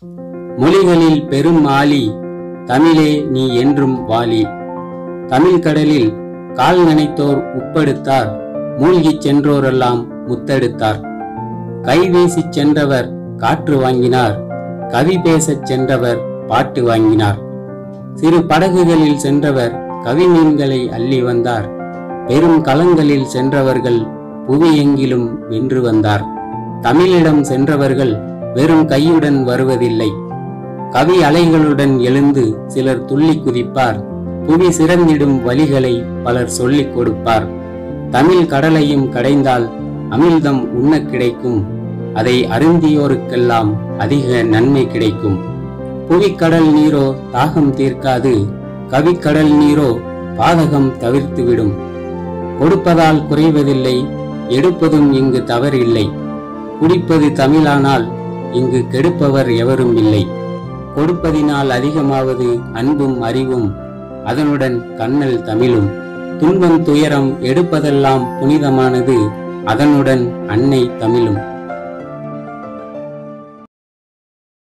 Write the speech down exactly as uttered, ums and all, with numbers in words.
மொழிகளில் பெரும் ஆளி தமிழே நீ என்றும் வாழி. தமிழ் கடலில் கால் நனைத்தோர் உப்பெடுத்தார், மூழ்கிச் சென்றோரெல்லாம் முத்தெடுத்தார். கைவீசிச் சென்றவர் காற்று வாங்கினார், கவி பேசச் சென்றவர் பாட்டு வாங்கினார். சிறு படகுகளில் சென்றவர் கவி மீன்களை அள்ளி வந்தார், பெரும் களங்களில் சென்றவர்கள் புவியெங்கிலும் வென்று வந்தார். தமிழிடம் சென்றவர்கள் வெறும் கையுடன் வருவதில்லை, கவி அலைகளுடன் எழுந்து சிலர் துள்ளி குதிப்பார். புவி சிறந்திடும் வழிகளை பலர் சொல்லிக் கொடுப்பார். தமிழ் கடலையும் கடைந்தால் அமிழ்தம் உண்ண கிடைக்கும், அதை அருந்தியோருக்கெல்லாம் அதிக நன்மை கிடைக்கும். புவிக்கடல் நீரோ தாகம் தீர்க்காது, கவிக்கடல் நீரோ பாதகம் தவிர்த்துவிடும். கொடுப்பதால் குறைவதில்லை, எடுப்பதும் இங்கு தவறில்லை. குடிப்பது தமிழானால் இங்கு கெடுப்பவர் எவரும் இல்லை. கொடுப்பதினால் அதிகமாவது அன்பும் அறிவும், அதனுடன் கண்ணல் தமிழும். துன்பம் துயரம் எடுப்பதெல்லாம் புனிதமானது, அதனுடன் அன்னை தமிழும்.